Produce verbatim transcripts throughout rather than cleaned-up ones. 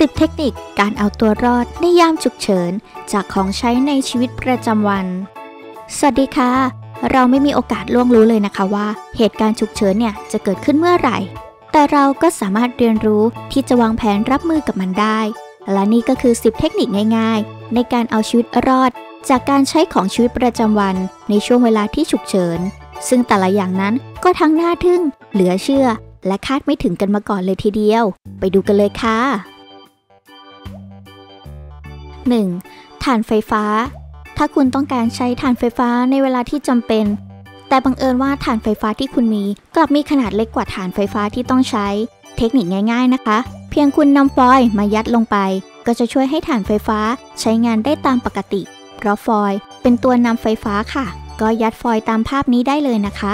สิบ เทคนิคการเอาตัวรอดในยามฉุกเฉินจากของใช้ในชีวิตประจำวันสวัสดีค่ะเราไม่มีโอกาสล่วงรู้เลยนะคะว่าเหตุการณ์ฉุกเฉินเนี่ยจะเกิดขึ้นเมื่อไหร่แต่เราก็สามารถเรียนรู้ที่จะวางแผนรับมือกับมันได้และนี่ก็คือสิบเทคนิคง่ายๆในการเอาชีวิตรอดจากการใช้ของชีวิตประจำวันในช่วงเวลาที่ฉุกเฉินซึ่งแต่ละอย่างนั้นก็ทั้งน่าทึ่งเหลือเชื่อและคาดไม่ถึงกันมาก่อนเลยทีเดียวไปดูกันเลยค่ะ หนึ่ง. ถ่านไฟฟ้าถ้าคุณต้องการใช้ถ่านไฟฟ้าในเวลาที่จำเป็นแต่บังเอิญว่าถ่านไฟฟ้าที่คุณมีกลับมีขนาดเล็กกว่าถ่านไฟฟ้าที่ต้องใช้เทคนิคง่ายๆนะคะเพียงคุณนำฟอยล์มายัดลงไปก็จะช่วยให้ถ่านไฟฟ้าใช้งานได้ตามปกติเพราะฟอยล์เป็นตัวนำไฟฟ้าค่ะก็ยัดฟอยล์ตามภาพนี้ได้เลยนะคะ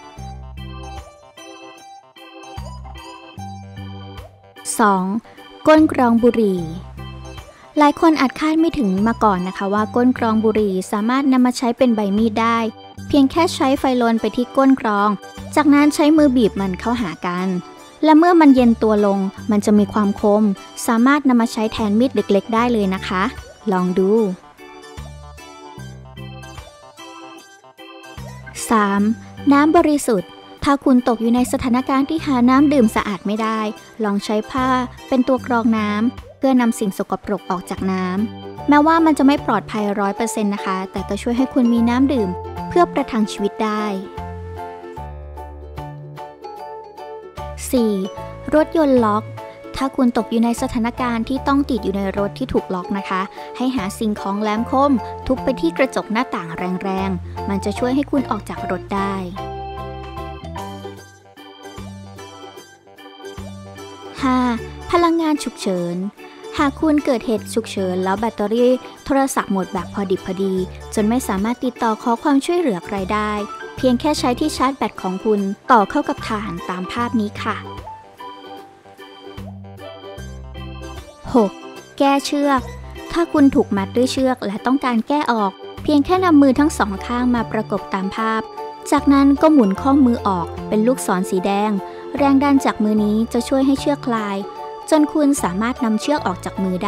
สอง. ก้นกรองบุหรี่หลายคนอาจคาดไม่ถึงมาก่อนนะคะว่าก้นกรองบุหรี่สามารถนำมาใช้เป็นใบมีดได้เพียงแค่ใช้ไฟลนไปที่ก้นกรองจากนั้นใช้มือบีบมันเข้าหากันและเมื่อมันเย็นตัวลงมันจะมีความคมสามารถนำมาใช้แทนมีดเล็กๆได้เลยนะคะลองดู สาม. น้ำบริสุทธิ์ถ้าคุณตกอยู่ในสถานการณ์ที่หาน้ำดื่มสะอาดไม่ได้ลองใช้ผ้าเป็นตัวกรองน้ำเพื่อนำสิ่งสกปรกออกจากน้ำแม้ว่ามันจะไม่ปลอดภัย ร้อยเปอร์เซ็นต์ นะคะแต่ก็ช่วยให้คุณมีน้ำดื่มเพื่อประทังชีวิตได้ สี่. รถยนต์ล็อกถ้าคุณตกอยู่ในสถานการณ์ที่ต้องติดอยู่ในรถที่ถูกล็อกนะคะให้หาสิ่งของแหลมคมทุบไปที่กระจกหน้าต่างแรงๆมันจะช่วยให้คุณออกจากรถได้ ห้า. พลังงานฉุกเฉินหากคุณเกิดเหตุฉุกเฉินแล้วแบตเตอรี่โทรศัพท์หมดแบบพอดิบพอดีจนไม่สามารถติดต่อขอความช่วยเหลือใครได้เพียงแค่ใช้ที่ชาร์จแบตของคุณต่อเข้ากับถ่านตามภาพนี้ค่ะ หก. แก้เชือกถ้าคุณถูกมัดด้วยเชือกและต้องการแก้ออกเพียงแค่นำมือทั้งสองข้างมาประกบตามภาพจากนั้นก็หมุนข้อมือออกเป็นลูกศรสีแดงแรงดันจากมือนี้จะช่วยให้เชือกคลายจนคุณสามารถนำเชือกออกจากมือได้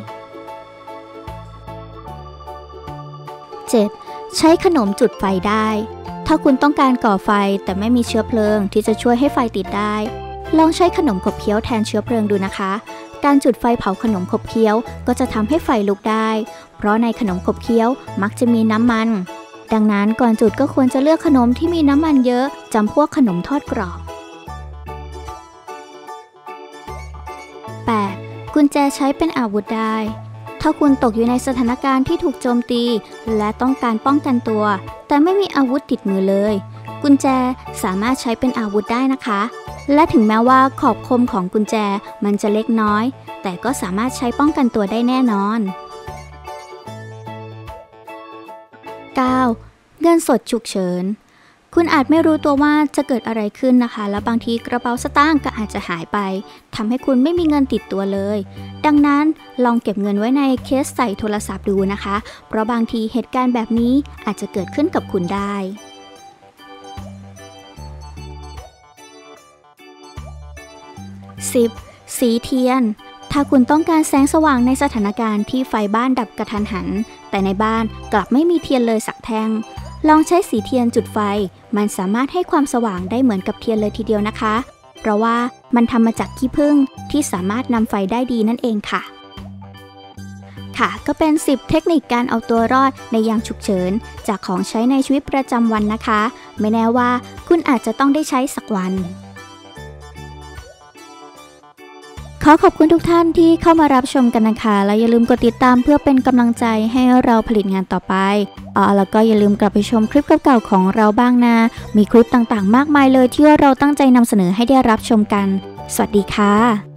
เจ็ด. ใช้ขนมจุดไฟได้ถ้าคุณต้องการก่อไฟแต่ไม่มีเชื้อเพลิงที่จะช่วยให้ไฟติดได้ลองใช้ขนมขบเคี้ยวแทนเชื้อเพลิงดูนะคะการจุดไฟเผาขนมขบเคี้ยวก็จะทำให้ไฟลุกได้เพราะในขนมขบเคี้ยวมักจะมีน้ำมันดังนั้นก่อนจุดก็ควรจะเลือกขนมที่มีน้ำมันเยอะจำพวกขนมทอดกรอบ แปด. กุญแจใช้เป็นอาวุธได้ถ้าคุณตกอยู่ในสถานการณ์ที่ถูกโจมตีและต้องการป้องกันตัวแต่ไม่มีอาวุธติดมือเลยกุญแจสามารถใช้เป็นอาวุธได้นะคะและถึงแม้ว่าขอบคมของกุญแจมันจะเล็กน้อยแต่ก็สามารถใช้ป้องกันตัวได้แน่นอน เก้า. เงินสดฉุกเฉินคุณอาจไม่รู้ตัวว่าจะเกิดอะไรขึ้นนะคะและบางทีกระเป๋าสตางค์ก็อาจจะหายไปทำให้คุณไม่มีเงินติดตัวเลยดังนั้นลองเก็บเงินไว้ในเคสใส่โทรศัพท์ดูนะคะเพราะบางทีเหตุการณ์แบบนี้อาจจะเกิดขึ้นกับคุณได้ สิบ. สีเทียนถ้าคุณต้องการแสงสว่างในสถานการณ์ที่ไฟบ้านดับกระทันหันแต่ในบ้านกลับไม่มีเทียนเลยสักแท่งลองใช้สีเทียนจุดไฟมันสามารถให้ความสว่างได้เหมือนกับเทียนเลยทีเดียวนะคะเพราะว่ามันทำมาจากขี้ผึ้งที่สามารถนำไฟได้ดีนั่นเองค่ะค่ะก็เป็นสิบเทคนิคการเอาตัวรอดในยามฉุกเฉินจากของใช้ในชีวิตประจำวันนะคะไม่แน่ว่าคุณอาจจะต้องได้ใช้สักวันขอขอบคุณทุกท่านที่เข้ามารับชมกันนะคะและอย่าลืมกดติดตามเพื่อเป็นกำลังใจให้เราผลิตงานต่อไปอ๋อแล้วก็อย่าลืมกลับไปชมคลิปเก่าๆของเราบ้างนะมีคลิปต่างๆมากมายเลยที่เราตั้งใจนำเสนอให้ได้รับชมกันสวัสดีค่ะ